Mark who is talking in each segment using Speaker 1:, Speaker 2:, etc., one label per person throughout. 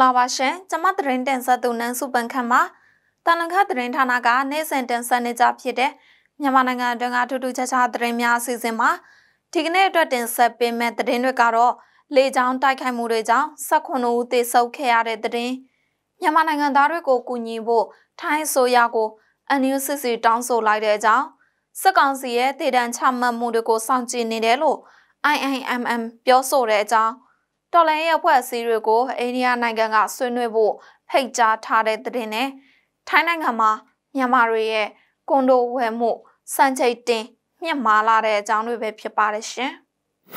Speaker 1: လာပါရှင်ကျမသတင်းတင်ဆက်သူနန်းစုပန်ခန့်ပါတန်လန်ခသတင်းဌာနကနေ့စဉ်တင်ဆက်နေကြဖြစ်တဲ့မြန်မာနိုင်ငံအတွင်းကထူးထူးခြားခြားသတင်းများအစီအစဉ်မှာဒီကနေ့အတွက်တင်ဆက်ပေးမယ့်သတင်းတွေကတော့လေကြောင်းတိုက်ခိုက်မှုတွေကြောင့်19ဦးသေဆုံးခဲ့ရတဲ့သတင်းမြန်မာနိုင်ငံသားတွေကိုကူညီဖို့ထိုင်းအစိုးရကိုNUCCတောင်းဆိုလိုက်တဲ့အကြောင်းစစ်ကောင်စီရဲ့ဒေသချမှတ်မှုတွေကိုစောင့်ကြည့်နေတယ်လို့ IIMM ပြောဆိုတဲ့အကြောင်းတော်လိုင်းရဲ့အဖွဲ့အစည်းတွေကိုအိန္ဒိယနိုင်ငံကဆွေးနွေးဖို့ဖိတ်ကြားထားတဲ့သတင်းနဲ့ထိုင်းနိုင်ငံမှာမြန်မာတွေရဲ့ကွန်ဒိုဝယ်မှုစံချိန်တင်မြင့်မားလာတဲ့အကြောင်းတွေပဲဖြစ်ပါတယ်ရှင်။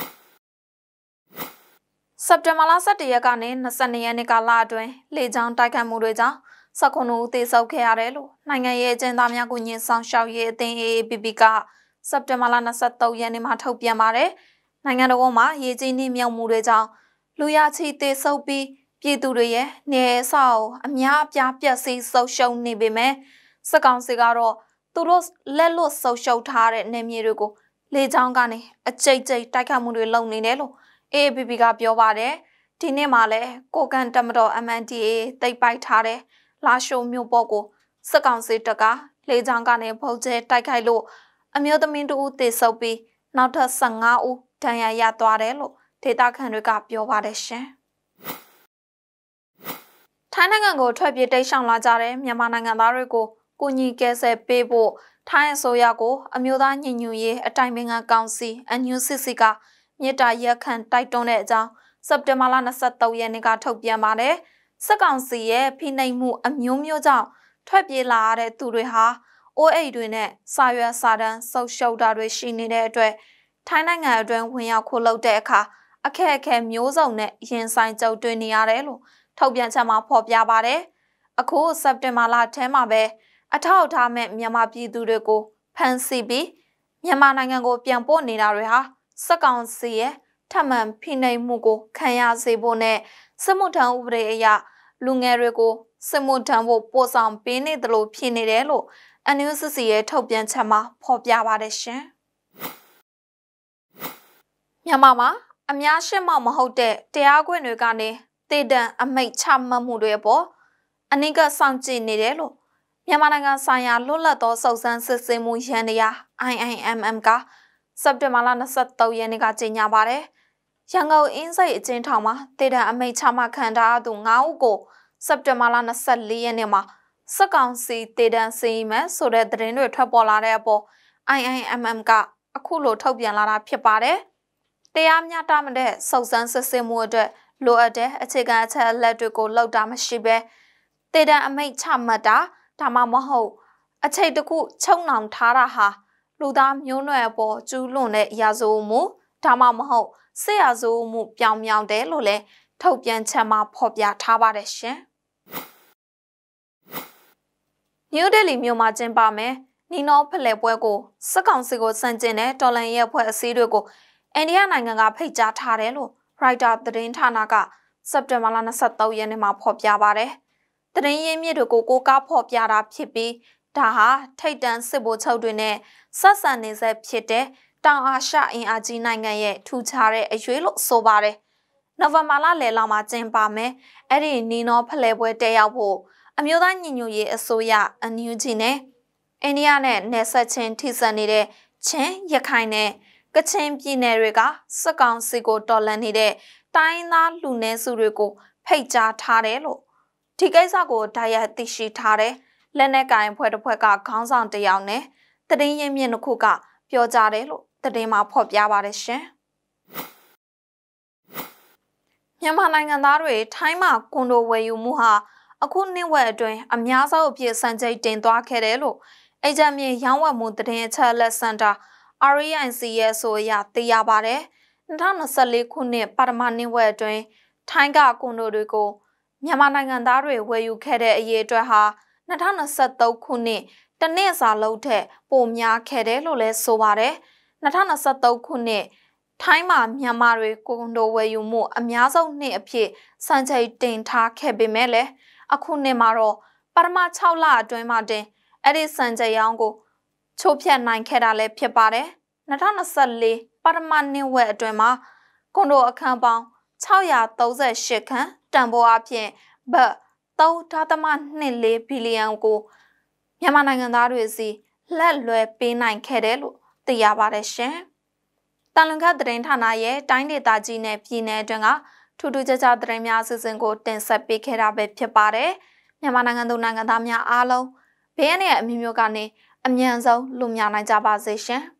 Speaker 1: စက်တင်ဘာလ17ရက်ကနေ22ရက်နေ့ကလအတွင်းလေကြောင်းတိုက်ခိုက်မှုတွေကြောင့်19ဦးသေဆုံးခဲ့ရတယ်လို့နိုင်ငံရေးအကျဉ်းသားများကိုညှဉ်းဆောင်ရှောက်ရေးအသင်း AAPP ကစက်တင်ဘာလ23ရက်နေ့မှာထုတ်ပြန်ပါတယ်။နိုင်ငံတော်မှာရေကြီးနှိမ့်မြုပ်မှုတွေကြောင့်လူရချီသေဆုံးပြီးပြည်သူတွေရဲ့နေဆောက်အများအပြားပျက်စီးဆုံးရှုံးနေပေမဲ့စစ်ကောင်စီကတော့သူတို့လက်လွတ်ဆုံးရှုံးထားတဲ့နေမြေတွေကိုလေကြောင်းကနေအကြိတ်ကြိတ်တိုက်ခတ်မှုတွေလုပ်နေတယ်လို့ AAPP ကပြောပါတယ်ဒီနေ့မှလည်းကိုကန်တမတော် MNDAA တိတ်ပိုက်ထားတဲ့လာရှိုးမြို့ပေါ်ကိုစစ်ကောင်စီတပ်ကလေကြောင်းကနေဖုတ်ကျဲတိုက်ခိုက်လို့အမျိုးသမီးတို့ဦးသေဆုံးပြီးနောက်ထပ်15ဦးဒဏ်ရာရသွားတယ်လို့ဒေသခံတွေကပြောပါတယ်ရှင်။ထိုင်းနိုင်ငံကိုထွက်ပြေးတိမ်းရှောင်လာကြတဲ့မြန်မာနိုင်ငံသားတွေကိုကူညီကယ်ဆယ်ပေးဖို့ထိုင်းအစိုးရကိုအမျိုးသားညီညွတ်ရေးအတိုင်ပင်ခံကောင်စီ NUCC ကမြေတားရက်ခံတိုက်တွန်းတဲ့အကြောင်းစက်တင်ဘာလ23ရက်နေ့ကထုတ်ပြန်ပါတယ်။စစ်ကောင်စီရဲ့ဖိနှိပ်မှုအမျိုးမျိုးကြောင့်ထွက်ပြေးလာရတဲ့သူတွေဟာအိုးအိမ်တွေနဲ့စာရွက်စာတမ်းဆုပ်ရှုပ်တာတွေရှိနေတဲ့အတွက်ထိုင်းနိုင်ငံအတွင်းဝင်ရောက်ခိုးလုပ်တဲ့အခါအခက်အခဲမျိုးစုံနဲ့ရင်ဆိုင်ကြုံတွေ့နေရတယ်လို့ထုတ်ပြန်ချက်မှာဖော်ပြပါတယ်။အခုစက်တင်ဘာလထဲမှာပဲအထောက်အထားမဲ့မြန်မာပြည်သူတွေကိုဖမ်းဆီးပြီးမြန်မာနိုင်ငံကိုပြန်ပို့နေတာတွေဟာစစ်ကောင်စီရဲ့ထပ်မံဖိနှိပ်မှုကိုခံရစေဖို့နဲ့စစ်မှုထမ်းဥပဒေအရလူငယ်တွေကိုစစ်မှုထမ်းဖို့ပို့ဆောင်ပေးနေတယ်လို့ဖြစ်နေတယ်လို့NUCCရဲ့ထုတ်ပြန်ချက်မှာဖော်ပြပါတယ်ရှင်။မြန်မာမှာအများရှင်းမမဟုတ်တဲ့တရားခွင်တွေကနေတေတံအမိတ်ချမှတ်မှုတွေအပေါ်အနိကစောင့်ကြည့်နေတယ်လို့မြန်မာနိုင်ငံဆိုင်ရာလွတ်လပ်သောစုံစမ်းစစ်ဆေးမှုရန်တရား IIMM ကစက်တင်ဘာလ23ရက်နေ့ကကြေညာပါတယ်။ရန်ကုန်အင်းစိတ်အကျဉ်းထောင်မှာတေတံအမိတ်ချမှတ်ခံထားသူ9ဦးကိုစက်တင်ဘာလ24ရက်နေ့မှာစစ်ကောင်စီတေတံစီမံဆိုတဲ့သတင်းတွေထွက်ပေါ်လာတဲ့အပေါ် IIMM ကအခုလိုထုတ်ပြန်လာတာဖြစ်ပါတယ်။တရားမျှတမတဲ့စုံစမ်းစစ်ဆေးမှုအတွက်လိုအပ်တဲ့အခြေခံအချက်အလက်တွေကိုလောက်တာမရှိဘဲတေတံအမိတ်ချမှတ်တာဒါမှမဟုတ်အချိန်တစ်ခုချုပ်နှောင်ထားတာဟာလူသားမျိုးနွယ်အပေါ်ကျူးလွန်တဲ့ရာဇဝတ်မှုဒါမှမဟုတ်စစ်ရာဇဝတ်မှုပြောင်မြောင်တယ်လို့လည်းထုတ်ပြန်ချက်မှာဖော်ပြထားပါတယ်ရှင်။နယူးဒေလီမြို့မှာကျင်းပမယ်နီနောဖလှယ်ပွဲကိုစစ်ကောင်စီကိုစန့်ကျင်တဲ့တော်လှန်ရေးအဖွဲ့အစည်းတွေကိုအိန္ဒိယနိုင်ငံကဖိတ်ကြားထားတယ်လို့ရိုက်တာသတင်းဌာနကစက်တင်ဘာလ23ရက်နေ့မှာဖော်ပြပါတယ်။သတင်းရင်းမြစ်တွေကိုကိုးကားဖော်ပြတာဖြစ်ပြီးဒါဟာထိတ်တန့်စစ်ဗိုလ်ချုပ်တွေနဲ့ဆက်ဆံနေဆက်ဖြစ်တဲ့တောင်အာရှအင်အားကြီးနိုင်ငံရဲ့ထူခြားတဲ့အရွေးလို့ဆိုပါတယ်။နိုဝင်ဘာလလယ်လောက်မှာကျင်းပမယ်။အဲ့ဒီနီနောဖလှယ်ပွဲတက်ရောက်ဖို့အမျိုးသားညီညွတ်ရေးအစိုးရ NUG နဲ့အိန္ဒိယနဲ့နယ်စပ်ချင်းထိစပ်နေတဲ့ချင်းရခိုင်နဲ့ကချင်ပြည်နယ်တွေကစစ်ကောင်စီကိုတော်လှန်နေတဲ့တိုင်းသားလူနည်းစုတွေကိုဖိတ်ကြားထားတယ်လို့ဒီကိစ္စကိုတိုက်ရိုက်သိရှိထားတဲ့လက်နက်ကင်ဖွဲ့တစ်ဖွဲ့ကခေါင်းဆောင်တယောက်နဲ့သတင်းရင်းမြစ်တစ်ခုကပြောကြားတယ်လို့သတင်းမှာဖော်ပြပါတယ်ရှင်။မြန်မာနိုင်ငံသားတွေထိုင်းမှာကွန်ဒိုဝယ်ယူမှုဟာအခုနှစ်ဝက်အတွင်းအများဆုံးအဖြစ်စံချိန်တင်သွားခဲ့တယ်လို့အေဂျင့်မြေရောင်းဝယ်မှုသတင်းအချက်အလက်စင်တာ REIC ရဲ့ဆိုအရသိရပါတယ်။2024ခုနှစ်ပထမနှစ်ဝက်အတွင်းထိုင်းကကွန်ဒိုတွေကိုမြန်မာနိုင်ငံသားတွေဝယ်ယူခဲ့တဲ့အရေးအတွက်ဟာ2023ခုနှစ်တနှစ်စာလုံးထက်ပိုများခဲ့တယ်လို့လည်းဆိုပါတယ်။2023ခုနှစ်ထိုင်းမှာမြန်မာတွေကွန်ဒိုဝယ်ယူမှုအများဆုံးနှစ်အဖြစ်စံချိန်တင်ထားခဲ့ပေမဲ့လည်းအခုနှစ်မှာတော့ပထမ6လအတွင်းမှာတင်အဲ့ဒီစံချိန်ရောင်းကိုချိုးဖျက်နိုင်ခဲ့တာလည်းဖြစ်ပါတယ်။2024ပထမနှစ်ဝက်အတွင်းမှာကွန်ဒိုအခန်းပေါင်း638ခန်းတန်ဖိုးအဖြစ်ဘတ်3.24 ဘီလီယံကိုမြန်မာနိုင်ငံသားတွေစီလက်လွဲပေးနိုင်ခဲ့တယ်လို့သိရပါတယ်ရှင်။တန်လွန်ခသတင်းဌာနရဲ့တိုင်းဒေသကြီးနဲ့ပြည်နယ်အတွင်းကထူးထူးခြားခြားသတင်းများအစီအစဉ်ကိုတင်ဆက်ပေးခဲ့တာပဲဖြစ်ပါတယ်။မြန်မာနိုင်ငံသူနိုင်ငံသားများအားလုံးဘေးရန်ရဲ့အမျိုးမျိုးကနေအမြန်ဆုံးလွတ်မြောက်နိုင်ကြပါစေရှင်။